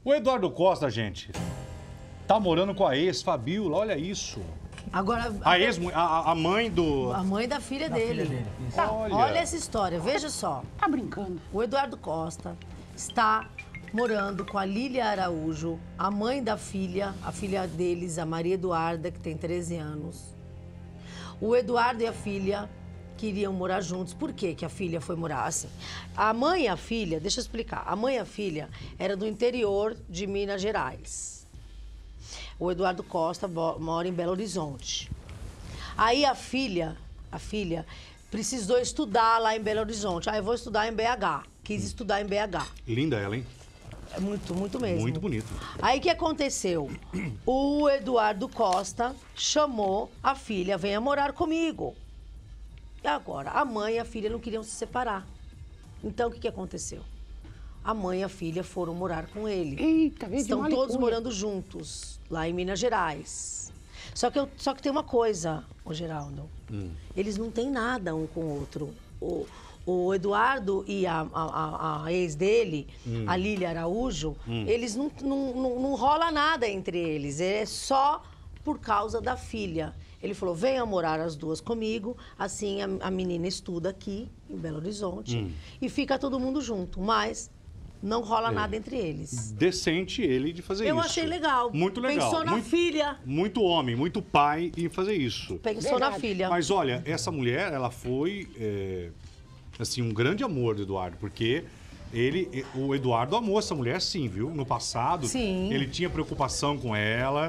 O Eduardo Costa, gente, tá morando com a ex, Fabiola, olha isso. Agora, A mãe do... a mãe da filha dele. Tá. Olha essa história, veja só. Tá brincando. O Eduardo Costa está morando com a Lília Araújo, a mãe da filha, a filha deles, a Maria Eduarda, que tem 13 anos. O Eduardo e a filha queriam morar juntos. Por quê que a filha foi morar assim? A mãe e a filha, deixa eu explicar. A mãe e a filha era do interior de Minas Gerais. O Eduardo Costa mora em Belo Horizonte. Aí a filha precisou estudar lá em Belo Horizonte. Eu vou estudar em BH. Quis estudar em BH. Linda ela, hein? É muito, muito mesmo. Muito bonito. Aí o que aconteceu? O Eduardo Costa chamou a filha, venha morar comigo. E agora, a mãe e a filha não queriam se separar. Então, o que aconteceu? A mãe e a filha foram morar com ele. Eita, veio de Estão malicunha. todos morando juntos, lá em Minas Gerais. Só que tem uma coisa, ô Geraldo. Eles não têm nada um com o outro. O Eduardo e a ex dele, a Lília Araújo, eles não rola nada entre eles. É só por causa da filha. Ele falou, venha morar as duas comigo, assim a menina estuda aqui, em Belo Horizonte, e fica todo mundo junto, mas não rola nada entre eles. Decente ele de fazer isso. Eu achei legal. Muito legal. Pensou na filha. Muito homem, muito pai em fazer isso. Pensou na filha. Mas olha, essa mulher, ela foi, assim, um grande amor do Eduardo, porque o Eduardo amou essa mulher sim, viu? No passado, Sim. Ele tinha preocupação com ela,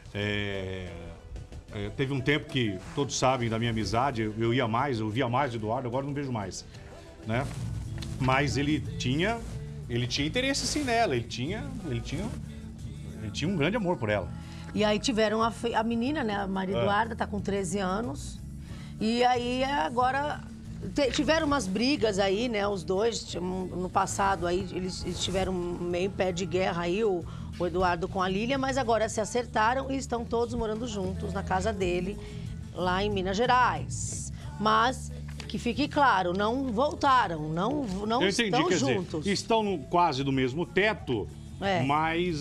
teve um tempo que todos sabem da minha amizade, eu via mais do Eduardo, agora não vejo mais, né? Mas ele tinha interesse sim nela, ele tinha um grande amor por ela. E aí tiveram a menina, né? A Maria Eduarda tá com 13 anos. E aí agora tiveram umas brigas aí, né? Os dois, no passado aí, eles tiveram meio pé de guerra aí, o Eduardo com a Lília, mas agora se acertaram e estão todos morando juntos na casa dele, lá em Minas Gerais. Mas que fique claro, não voltaram, não Eu entendi, estão quer juntos. dizer, estão quase do mesmo teto, mas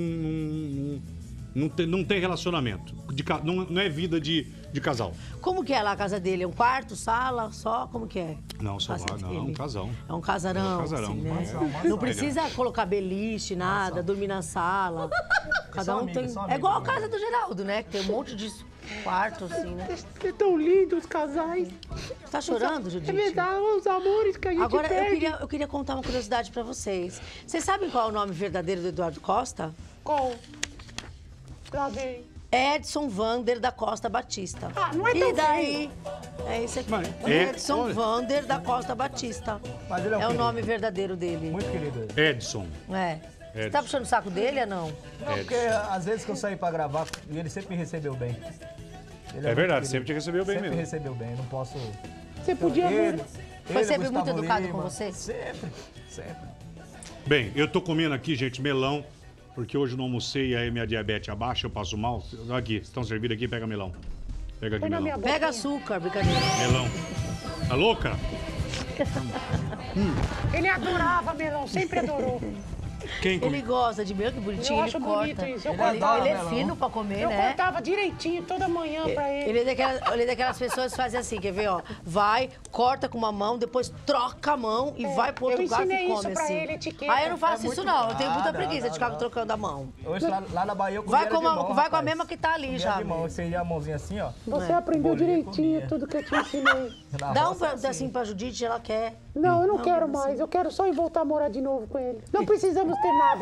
não tem relacionamento. Não é vida de casal. Como que é lá a casa dele? É um quarto, sala, só? Como que é? Não, só lá, não, é um casão. É um casarão, É um casarão. assim, né? Mansão. Não precisa colocar beliche, nada, dormir na sala. Cada um tem... são É igual a amigos, casa do Geraldo, né? Que tem um monte de quarto, assim, né? É tão lindo os casais. Você tá chorando, Judite? É verdade, os amores que a gente Agora, perde. eu queria contar uma curiosidade pra vocês. Vocês sabem qual é o nome verdadeiro do Eduardo Costa? Qual? Lá vem. Edson Vander da Costa Batista. Ah, não é tão E daí? É esse aqui. Mas Edson olha. Vander da Costa Batista. Mas ele é um É o querido. nome verdadeiro dele. Muito querido ele. Edson. É. Você Edson. tá puxando o saco dele ou não? Não, porque às vezes que eu saí pra gravar, ele sempre me recebeu bem. Ele É muito verdade, querido. sempre te recebeu bem sempre mesmo. recebeu bem, não posso... Você podia... Foi sempre Gustavo muito educado Lima, com você? Sempre, sempre. Bem, eu tô comendo aqui, gente, melão, porque hoje eu não almocei e aí minha diabetes abaixa, eu passo mal. Aqui, estão servindo aqui, pega melão. Pega aqui Põe na melão. minha boca. Pega açúcar, brincadeira. Melão. Tá louca? Ele adorava melão, sempre adorou. Quem Ele come? gosta de melão, que bonitinho, Eu ele acho corta. bonito isso, eu Ele, cortava ele é melão. fino pra comer, Eu né? cortava direitinho toda manhã pra ele. Ele é daquelas pessoas que fazem assim, quer ver, ó? Vai, corta com uma mão, depois troca a mão e vai pro outro eu garfo e ensinei come isso pra assim. ele, etiqueta. Ah, eu não faço É isso muito- não, eu tenho muita Ah, não, preguiça não, de ficar não. trocando a mão. Hoje lá na Bahia eu comia Vai com de mão, vai com a rapaz. mesma que tá ali Comia já. de mão, mesmo. você ia a mãozinha assim, ó. Você aprendeu Bolinha direitinho comia. tudo que eu te ensinei. Na Dá um roça, pedacinho pra Judite, ela quer. Não, eu não quero mas mais. Eu quero só ir voltar a morar de novo com ele. Não precisamos ter nada.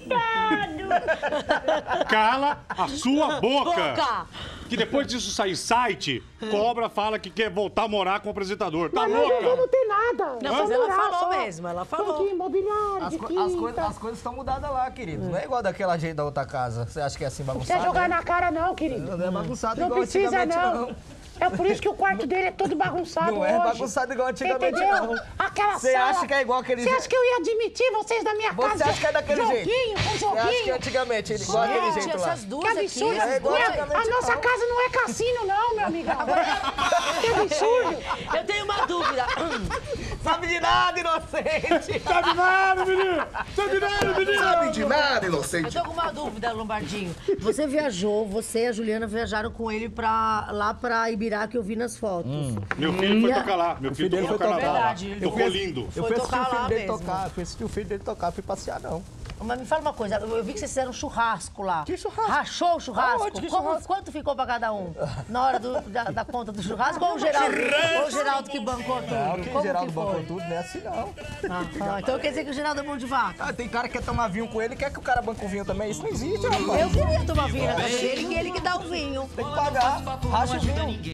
Cala a sua boca! Boca! Que depois disso sair site, cobra fala que quer voltar a morar com o apresentador. Tá Mas nós não louca? vamos ter nada. Não, Só mas ela morar falou só. mesmo, ela falou. Banquinho imobiliário, As, de co- quinta. as coisas estão mudadas lá, querido. Não é igual daquela jeito da outra casa. Você acha que é assim Não bagunçado? precisa jogar né? na cara não, querido. Não é bagunçado Não igual precisa antigamente, não. É por isso que o quarto dele é todo bagunçado Não hoje. é bagunçado igual antigamente, Entendeu? não. Aquela Você sala. acha que é igual aquele Você acha que eu ia admitir vocês da minha Você casa? acha que é daquele jeito? Joguinho, com Você acha que joguinho. antigamente, igual aquele Gente, jeito lá? essas duas Que aqui. absurdo. É igual Minha- antigamente, a nossa não. casa não é cassino não, meu amigão. Que absurdo. Eu tenho uma dúvida. Sabe de nada, inocente! Sabe nada, menino! Sabe nada, menino! Sabe de nada, Eu inocente. tô com uma dúvida, Lombardinho. Você viajou, você e a Juliana viajaram com ele lá pra Ibirá, que eu vi nas fotos. Meu filho foi tocar lá. Meu filho dele tocou foi carnaval lá. Verdade, ele Tocou foi- lindo. Eu Foi fui assistir o tocar lá filho dele mesmo. tocar, fui assistir o filho dele tocar, fui passear não. Mas me fala uma coisa, eu vi que vocês fizeram um churrasco lá. Que churrasco? Rachou o churrasco? Aonde que churrasco? Quanto ficou pra cada um? Na hora da conta do churrasco ou o Geraldo que bancou tudo? Não, que Como Geraldo que bancou foi? tudo, não é assim não. Então quer dizer que o Geraldo é mão de vaca? Ah, tem cara que quer tomar vinho com ele e quer que o cara banque o vinho também. Isso não existe, rapaz. Eu queria tomar vinho na casa dele, que ele que dá o vinho. Tem que pagar, racha o vinho.